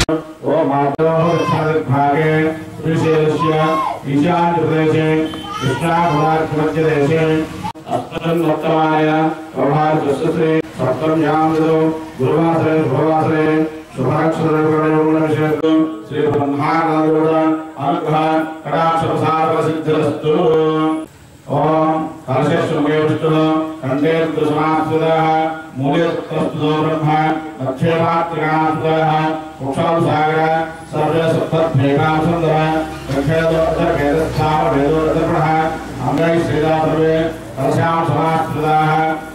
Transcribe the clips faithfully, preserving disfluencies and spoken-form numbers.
ओम भागे श्रीशैलस्य ईशान्य प्रदेशे कृष्णाभुरार्मध्यदेशे अष्टम वर्तमाय प्रभातश्री सप्तम यामदो गुरुवासरे शुभवासरे शुभाक्षरगणयोगुणविषयस्तु श्री ब्रह्मानंदगुण अनुग्रह कटाक्षप्रसाद सिद्धिरस्तु। ओम कलशेश्वरे विष्णु कंठे दुष्मास्वदः मूले तस्तुतो ब्रह्म दक्षेणात्रिकास्वदः कुक्षालसागर सर्वे सप्तभेगासुन्दरः दक्षेणोत्तरभेदस्थान भेदोत्तरः अंगै श्रीदा सर्वे कलशां समास्वदः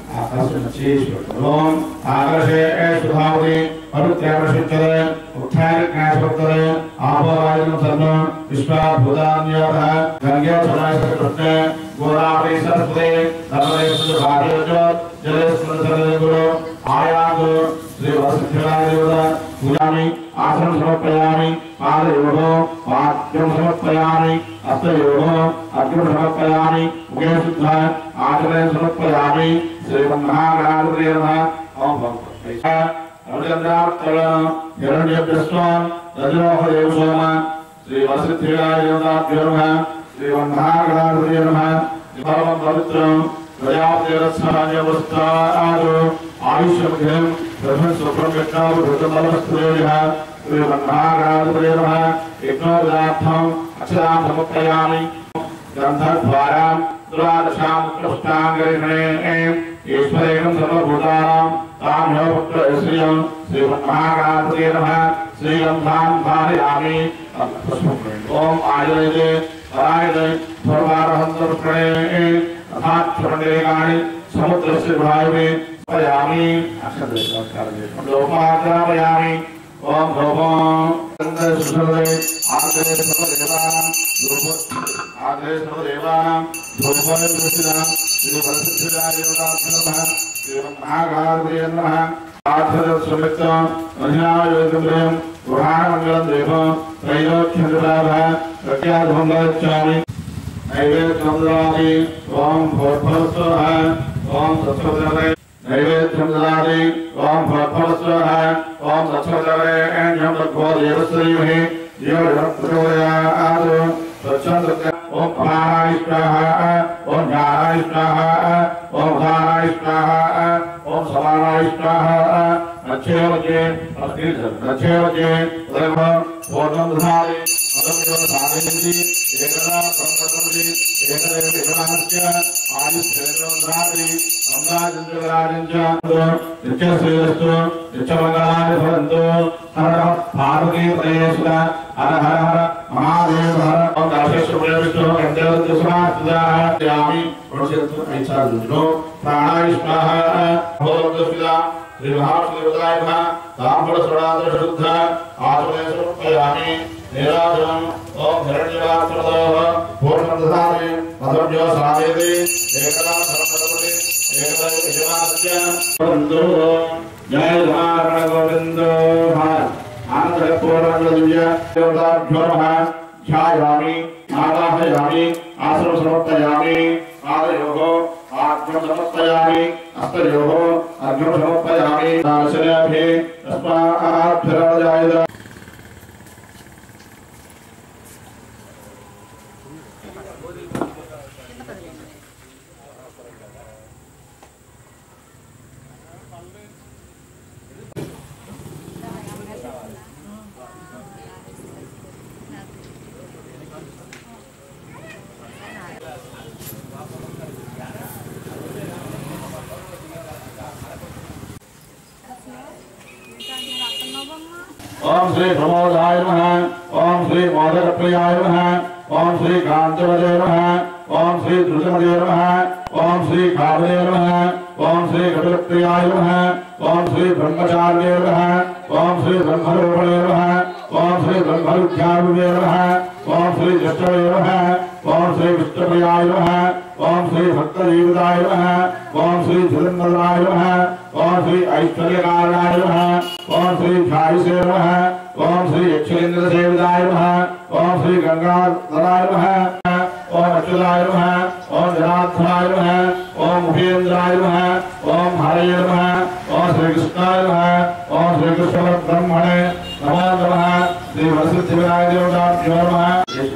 ओम आकर्षे सुधावति पवित्रप्रशिक्षते उत्थानज्ञासोत्तरे आपोवायुं सर्व विश्वाभूतान्यतः गंगे समायते कृष्णे गोदावरी सरस्वती नर्मदे सुभार्योजोत जले सुन्दरे गुरु आयातु श्री वसुदेवाय देवता पूजामि आसनं समर्पयामि पादयोः पाद्यं समर्पयामि हस्तयोः अर्घ्यं समर्पयामि मुखे शुद्ध आचमनं समर्पयामि श्री ब्रह्मागणाधिपतये नमः। ओम भगवते अभिचन्द्रावतरण हिरण्यभ्यस्वान् रजोः देवसोम श्री वसुदेवाय देवताभ्यो नमः। श्री ब्रह्मागणाधिपतये नमः। परमं पवित्रं प्रजापतिरत्सहायवस्त्रादो आयुष्यमुख्यं ब्रह्मस्वप्रज्ञावधूतमलवस्त्रयोः श्री ब्रह्मागणाधिपतये नमः। यज्ञोपदार्थम् अक्षरां समर्पयामि ग्रन्थद्वारां द्वादशां कृष्णाङ्गरिणे ईश्वरेण सर्वभूतानां ताम्यो पुत्र श्रियं श्री ब्रह्मागणाधिपतये नमः। श्रीगन्धां धारयामि ओम आयुर्वेदे आयुर्वेदे सर्वारहन्तपुष्णे अथाक्षमण्डलेकानि समुद्रस्य भावे पयामि लोपाद्रापयामि। ओम भोमं सुसर्वे आदे सर्वदेवानां आदे सर्वदेवानां धूपोय दृष्टिनां श्री वरसिद्धिराय देवताभ्यो नमः। श्री ब्रह्मागणाधिपतये नमः। आर्थदस्वमित्तं महिलायोगम्भ्रयं पुराणमङ्गलं देवं त्रैलोक्यन्द्रलाभः प्रज्ञाधूमं गच्छामि नैवेद्यं ददामि। ओम भोर्भवस्वः ओम तत्सवितुर्वरेण्यं नैवेद्यं ददामि। ओम भोर्भवस्वः ओम तत्सवितुर्वरेण्यं भर्गो देवस्य धीमहि धियो यो नः प्रचोदयात्। स्वच्छन्दस्य ओम प्राणाय स्वाहा ओम ज्ञानाय स्वाहा ओम उदानाय स्वाहा ओम समानाय स्वाहा नच्छेवजे नच्छेवजे उदयः पूर्णं दधामि अदम्यो धारयन्ति एकदा ब्रह्मणि एकदेव एकदास्य आयुष्येन्द्रादि सम्राजन्द्रराजञ्च नित्यश्रेयस्तु नित्यमङ्गलानि भवन्तु। हर पार्वतीपतये हर हर हर महादेव हर। ओम कलशेश्वरे विष्णु कंठे दुष्मास्वदः प्रोषयतु ऐच्छादुनो प्राणाय स्वाहा ओम दुष्विदा श्रीमहादेवताय नमः। ताम्बूलस्वरादशुद्ध आचमने समर्पयामि नीराजनम्। ओम हिरण्यवासुदेव पूर्णं ददामि मधुर्यो सामेति एकदा सर्वगणपति एकदा यजमानस्य वन्दो जय नारायण गोविन्दो आनन्दपूर्णदिव्य देवताभ्यो नमः। ध्यायामि आवाहयामि आसनं समर्पयामि पादयोः आर्घ्यं समर्पयामि हस्तयोः अर्घ्यं समर्पयामि दाशयामि तस्मात् ओम श्री प्रमोदाय नमः। ओम श्री मोदकप्रियाय नमः। ओम श्री कांचवदे नमः। ओम श्री द्रुतमदे नमः। ओम श्री कावदे नमः। ओम श्री कपिलप्रियाय नमः। ओम श्री ब्रह्मचार्ये नमः। ओम श्री ब्रह्मरूपणे नमः। ओम श्री ब्रह्मरुद्ध्याय नमः। ओम श्री जष्टवे नमः। ओम श्री विष्णुप्रियाय नमः। ओम श्री भक्तजीविताय नमः। ओम श्री धुरंधराय नमः। ओम श्री ऐश्वर्यकारणाय नमः। ओम श्री ध्यायसे नमः। ओम श्री यक्षेन्द्रसेविताय नमः। ओम श्री गंगाधराय नमः। ओम अच्युताय नमः। ओम जनार्दनाय नमः। ओम उपेन्द्राय नमः। ओम हरये नमः। ओम श्री कृष्णाय नमः। ओम श्री कृष्ण ब्रह्मणे नमो नमः। సిద్ధివినాయక దేవతాభ్యో నమః.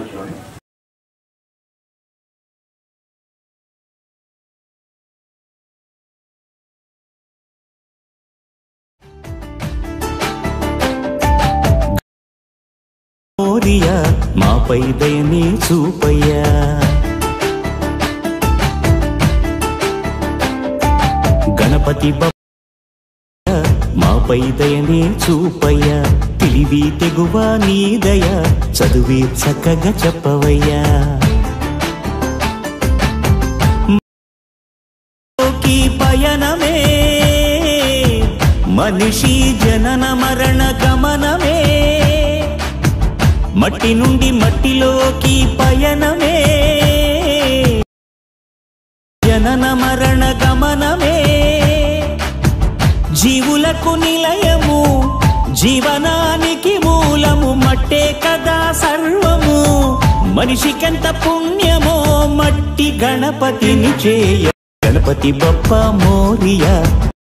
మోరియా మాపై దయని చూపయ్యా, గణపతి బప్పయ్యా మాపై దయని చూపయ్యా, తెలివి తెగువ నీ దయ చదువే చక్కగా చెప్పవయ్యా. పయనమే మనిషి జనన మరణ గమనమే, మట్టి నుండి మట్టిలోకి పయనమే, జనన మరణ గమనమే, జీవులకు నిలయము జీవనానికి మూలము, మట్టే కదా సర్వము మనిషికెంత పుణ్యమో, మట్టి గణపతిని చేయ గణపతి బప్ప మోరియా.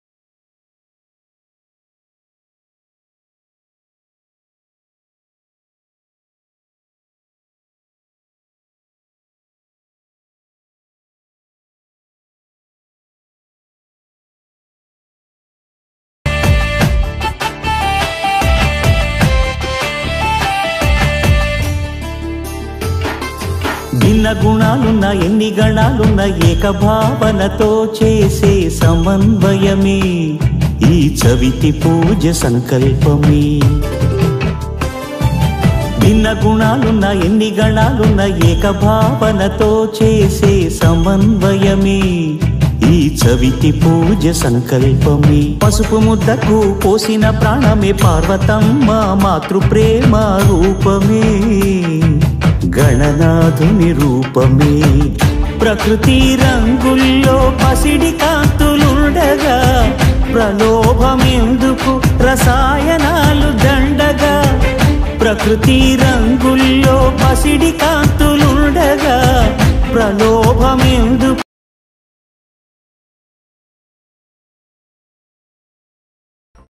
భిన్న గుణాలున్న ఎన్ని గణాలున్న ఏకభావనతో చేసే సమన్వయమే ఈ చవితి పూజ సంకల్పమే. భిన్న గుణాలున్న ఎన్ని గణాలున్న ఏకభావనతో చేసే సమన్వయమే ఈ చవితి పూజ సంకల్పమే. పసుపు ముద్దకు పోసిన ప్రాణమే పార్వతమ్మ మాతృప్రేమ రూపమే, గణనాథుని రూపమే. ప్రకృతి రంగుల్లో పసిడి కాంతులుండగా ప్రలోభమెందుకు రసాయనాలు దండగా, ప్రకృతి రంగుల్లో పసిడి కాంతులుండగా ప్రలోభమెందుకు